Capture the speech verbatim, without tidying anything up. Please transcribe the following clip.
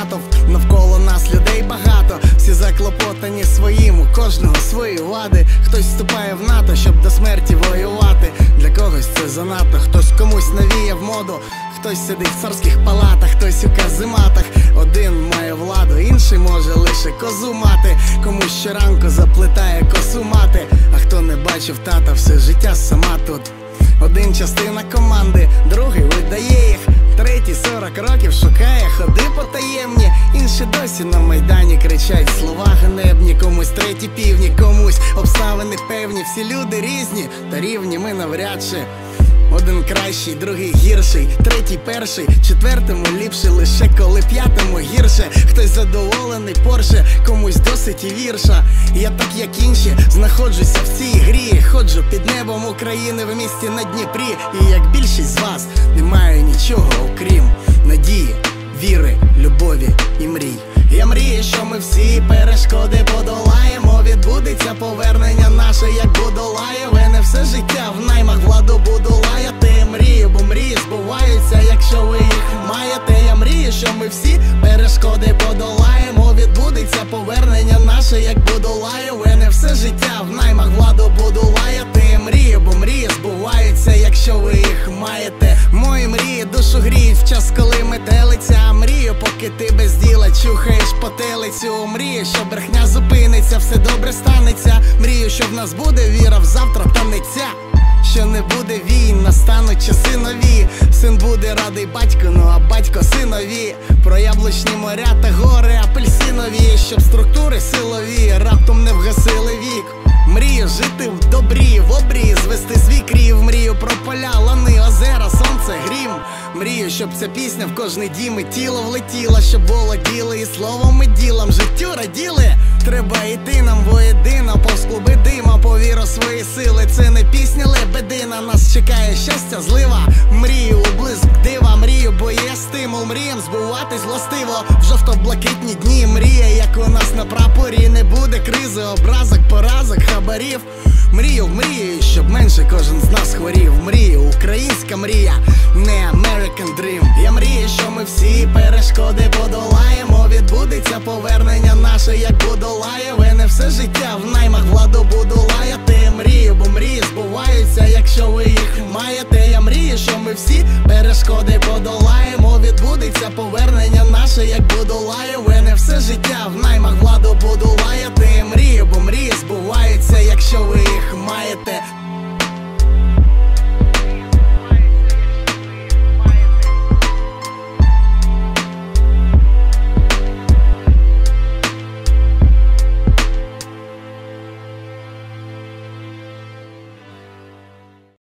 натовп, навколо нас людей багато, всі заклопотані своїм, у кожного свої влади. Хтось вступає в НАТО, щоб до смерті воювати. Для когось це занадто, хтось комусь навіяв моду. Хтось сидить в царських палатах, хтось у казематах. Один має владу, інший може лише козу мати. Комусь щоранку заплетає косу мати. А хто не бачив тата все життя сама тут. Один частина команди, другий видає їх, третій сорок років шукає ходи потаємні. Інші досі на майдані кричать слова ганебні. Комусь треті півні, комусь обставини певні. Всі люди різні, та рівні ми навряд чи. Один кращий, другий гірший, третій перший, четвертому ліпше лише коли п'ятому гірше. Хтось задоволений Порше, комусь досить і вірша. Я так як інші знаходжуся в цій грі. Ходжу під небом України в місті на Дніпрі. І як більшість з вас не маю нічого окрім надії, віри, любові і мрій. Я мрію, що ми всі перешкоди подолаємо. Відбудеться повернення наше, як Будулаєве. Не все життя в наймах владу буду лаяти. Мрію, бо мрії збуваються, якщо ви їх маєте. Я мрію, що ми всі перешкоди подолаємо. Відбудеться повернення наше, як Будулаєве. Не все життя в наймах владу буду лаяти. Мрію, бо мрії збуваються, якщо ви їх маєте. Мої мрії душу гріють в час, коли метелиця. Мрію, поки ти без діла чухаєш потилицю. Мрію, що брехня зупиниться, все добре станеться. Мрію, що в нас буде віра в завтра та не ця. Що не буде війн, настануть часи нові. Син буде радий батьку, ну а батько синові. Про яблучні моря та гори апельсинові. Щоб структури силові раптом не вгасили вік. Мрію жити в добрі, в обрії звести свій крів. Мрію про поля, лани, озера, сонце, грім. Мрію, щоб ця пісня в кожний дім і тіло влетіла. Щоб володіли і словом, і ділом життю раділи. Треба йти нам воєдино, повз клуби дима. Повір у свої сили, це не пісня лебедина. Нас чекає щастя злива. Мрію у блиск дива. Мрію, бо є стимул мріям збуватись властиво. В жовто-блакитні дні мрія, як у нас на прапорі. Не буде кризи, образок, поразок, хабарів. Мрію, мрію, щоб менше кожен з нас хворів. Мрію, українська мрія, не American Dream. Я мрію, що ми всі перешкоди подолаємо. Відбудеться повернення наше, як Будулаєве. Не все життя в наймах владу буду лаяти. Мрію, бо мрії збуваються, якщо ви їх маєте. Я мрію, що ми всі перешкоди подолаємо. Відбудеться повернення наше, як Будулаєве. Не все життя в наймах владу буду